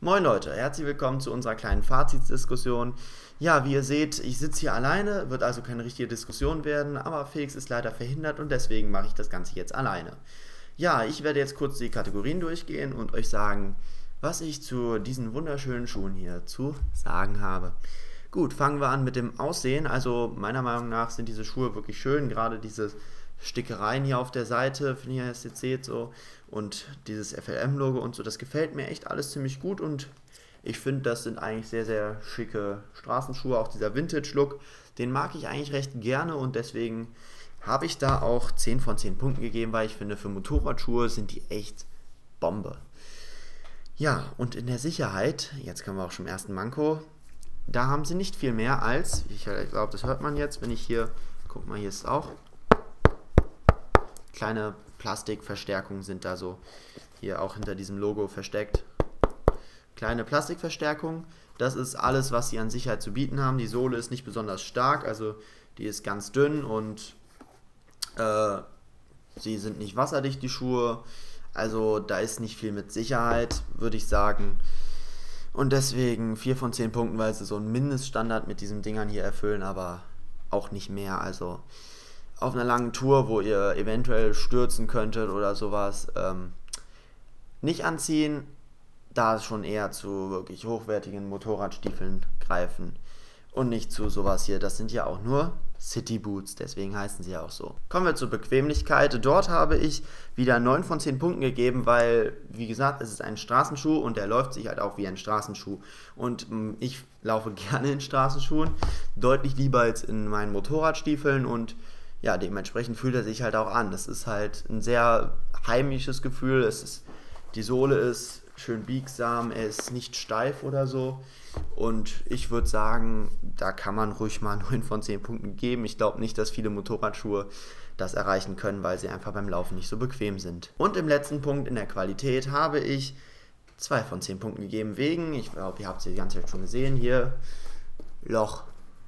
Moin Leute, herzlich willkommen zu unserer kleinen Fazitsdiskussion. Ja, wie ihr seht, ich sitze hier alleine, wird also keine richtige Diskussion werden, aber Felix ist leider verhindert und deswegen mache ich das Ganze jetzt alleine. Ja, ich werde jetzt kurz die Kategorien durchgehen und euch sagen, was ich zu diesen wunderschönen Schuhen hier zu sagen habe. Gut, fangen wir an mit dem Aussehen. Also meiner Meinung nach sind diese Schuhe wirklich schön, gerade diese Stickereien hier auf der Seite, finde ich, ja, jetzt seht so, und dieses FLM-Logo und so, das gefällt mir echt alles ziemlich gut und ich finde, das sind eigentlich sehr, sehr schicke Straßenschuhe, auch dieser Vintage-Look, den mag ich eigentlich recht gerne und deswegen habe ich da auch 10 von 10 Punkten gegeben, weil ich finde, für Motorradschuhe sind die echt Bombe. Ja, und in der Sicherheit, jetzt kommen wir auch schon im ersten Manko, da haben sie nicht viel mehr als, ich glaube, das hört man jetzt, wenn ich hier, guck mal, hier ist es auch, kleine Plastikverstärkungen sind da so hier auch hinter diesem Logo versteckt. Kleine Plastikverstärkung, das ist alles, was sie an Sicherheit zu bieten haben. Die Sohle ist nicht besonders stark, also die ist ganz dünn und sie sind nicht wasserdicht, die Schuhe. Also da ist nicht viel mit Sicherheit, würde ich sagen. Und deswegen 4 von 10 Punkten, weil sie so einen Mindeststandard mit diesen Dingern hier erfüllen, aber auch nicht mehr. Also auf einer langen Tour, wo ihr eventuell stürzen könntet oder sowas, nicht anziehen, da schon eher zu wirklich hochwertigen Motorradstiefeln greifen und nicht zu sowas hier. Das sind ja auch nur City Boots, deswegen heißen sie ja auch so. Kommen wir zur Bequemlichkeit. Dort habe ich wieder 9 von 10 Punkten gegeben, weil, wie gesagt, es ist ein Straßenschuh und der läuft sich halt auch wie ein Straßenschuh. Und ich laufe gerne in Straßenschuhen, deutlich lieber als in meinen Motorradstiefeln und ja, dementsprechend fühlt er sich halt auch an. Das ist halt ein sehr heimisches Gefühl. Die Sohle ist schön biegsam, er ist nicht steif oder so. Und ich würde sagen, da kann man ruhig mal 9 von 10 Punkten geben. Ich glaube nicht, dass viele Motorradschuhe das erreichen können, weil sie einfach beim Laufen nicht so bequem sind. Und im letzten Punkt in der Qualität habe ich 2 von 10 Punkten gegeben wegen, ich glaube, ihr habt es die ganze Zeit schon gesehen, hier, Loch.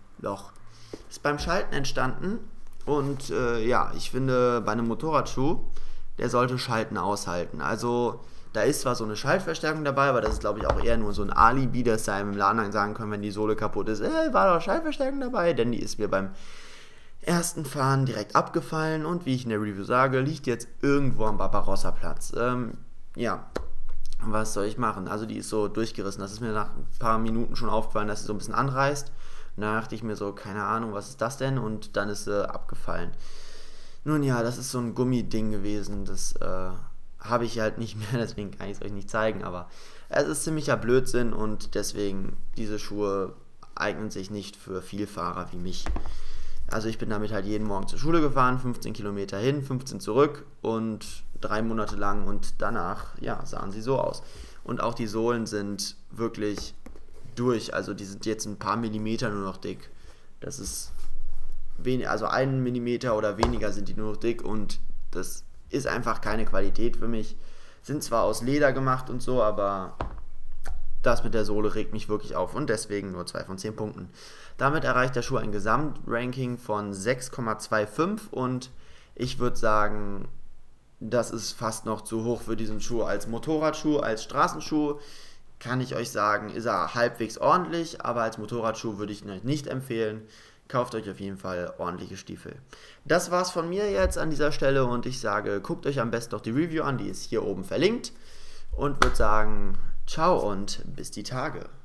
Ist beim Schalten entstanden. Und ja, ich finde, bei einem Motorradschuh, der sollte Schalten aushalten. Also, da ist zwar so eine Schaltverstärkung dabei, aber das ist, glaube ich, auch eher nur so ein Alibi, dass da im Laden sagen können, wenn die Sohle kaputt ist, war doch Schaltverstärkung dabei, denn die ist mir beim ersten Fahren direkt abgefallen und wie ich in der Review sage, liegt jetzt irgendwo am Barbarossa-Platz. Ja, was soll ich machen? Also, die ist so durchgerissen. Das ist mir nach ein paar Minuten schon aufgefallen, dass sie so ein bisschen anreißt. Und da dachte ich mir so, keine Ahnung, was ist das denn? Und dann ist sie abgefallen. Nun ja, das ist so ein Gummiding gewesen, das habe ich halt nicht mehr, deswegen kann ich es euch nicht zeigen, aber es ist ziemlicher Blödsinn und deswegen, diese Schuhe eignen sich nicht für Vielfahrer wie mich. Also ich bin damit halt jeden Morgen zur Schule gefahren, 15 Kilometer hin, 15 zurück und 3 Monate lang und danach, ja, sahen sie so aus. Und auch die Sohlen sind wirklich durch, also die sind jetzt ein paar Millimeter nur noch dick. Das ist also 1 Millimeter oder weniger sind die nur noch dick und das ist einfach keine Qualität für mich. Sind zwar aus Leder gemacht und so, aber das mit der Sohle regt mich wirklich auf und deswegen nur 2 von 10 Punkten. Damit erreicht der Schuh ein Gesamtranking von 6,25 und ich würde sagen, das ist fast noch zu hoch für diesen Schuh als Motorradschuh, als Straßenschuh. Kann ich euch sagen, ist er halbwegs ordentlich, aber als Motorradschuh würde ich ihn euch nicht empfehlen. Kauft euch auf jeden Fall ordentliche Stiefel. Das war's von mir jetzt an dieser Stelle und ich sage, guckt euch am besten noch die Review an, die ist hier oben verlinkt und würde sagen, ciao und bis die Tage.